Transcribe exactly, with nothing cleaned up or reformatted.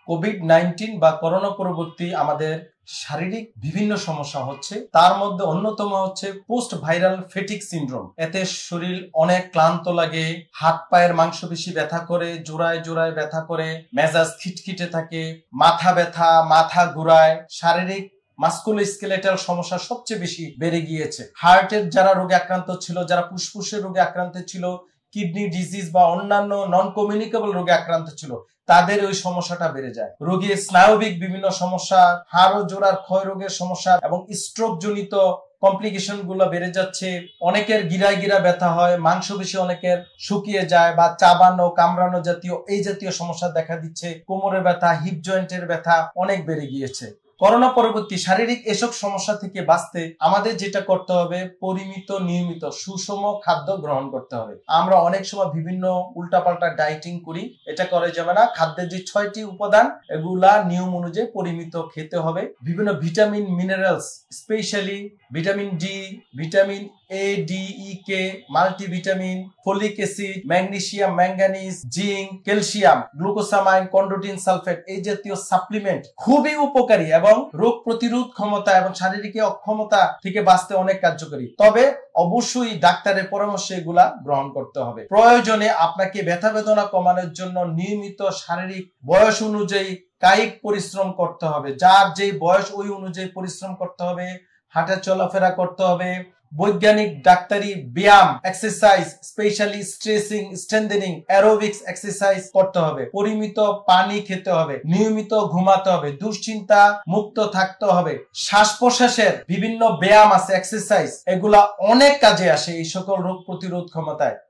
Covid nineteen বা corona পরবর্তী আমাদের শারীরিক বিভিন্ন সমস্যা হচ্ছে, তার মধ্যে অন্যতম হচ্ছে পোস্ট ভাইরাল ফেটিক সিনড্রোম। এতে শরীর অনেক ক্লান্ত লাগে, হাত পায়ের মাংসপেশি ব্যথা করে, জোড়ায় জোড়ায় ব্যথা করে, মেজাজ খিটখিটে থাকে, মাথা ব্যথা, মাথা ঘুরায়, শারীরিক মাস্কুলোস্কেলেটাল সমস্যা সবচেয়ে বেশি বেড়ে গিয়েছে। হার্টের যারা রোগে আক্রান্ত ছিল, যারা ফুসফুসের রোগে আক্রান্ত ছিল, কিডনি ডিজিজ বা অন্যান্য নন কমিউনিকেবল রোগে আক্রান্ত ছিল, তাদের ওই সমস্যাটা বেড়ে যায়। রোগীর স্নায়বিক বিভিন্ন সমস্যা, হাড় ও জোড়ার ক্ষয় রোগের সমস্যা এবং স্ট্রোক জনিত কমপ্লিকেশন গুলো বেড়ে যাচ্ছে। অনেকের গিরায় গিরা ব্যথা হয়, মাংসপেশি অনেকের শুকিয়ে যায় বা চাবানো কামড়ানো জাতীয় এই জাতীয় সমস্যা দেখা দিচ্ছে। কোমরের ব্যথা, হিপ জয়েন্টের ব্যথা অনেক বেড়ে গিয়েছে। করোনা পরবর্তী শারীরিক এসব সমস্যা থেকে বাঁচতে আমাদের যেটা করতে হবে, পরিমিত নিয়মিত সুষম খাদ্য গ্রহণ করতে হবে। আমরা অনেক সময় বিভিন্ন উল্টাপাল্টা ডায়েটিং করি, এটা করে যাবে না। খাদ্যের যে ছয়টি উপাদান, এগুলা নিয়ম অনুযায়ী পরিমিত খেতে হবে। বিভিন্ন vitamin, minerals, specially vitamin D, vitamin A, D, E, K, multivitamin, folic acid, magnesium, manganese, zinc, calcium, glucosamine, chondroitin sulphate এই জাতীয় সাপ্লিমেন্ট খুবই উপকারী এবং রোগ প্রতিরোধ ক্ষমতা এবং শারীরিক অক্ষমতা থেকে বাঁচতে অনেক কার্যকরী। তবে অবশ্যই ডাক্তারের পরামর্শে এগুলা গ্রহণ করতে হবে। প্রয়োজনে আপনাকে ব্যথা বেদনা কমানোর জন্য নিয়মিত শারীরিক বয়স অনুযায়ী কায়িক পরিশ্রম করতে হবে। যার যে বয়স ওই অনুযায়ী পরিশ্রম করতে হবে, হাঁটা চলাফেরা করতে হবে, বৈজ্ঞানিক ডাক্তারি ব্যায়াম, exercise, specially stretching, strengthening, aerobics exercise করতে হবে, পরিমিত পানি খেতে হবে, নিয়মিত ঘুমাতে হবে, দুশ্চিন্তা মুক্ত থাকতে হবে। শ্বাস প্রশ্বাসের বিভিন্ন ব্যায়াম আছে, এক্সারসাইজ, এগুলা অনেক কাজে আসে এই সকল রোগ প্রতিরোধ ক্ষমতায়।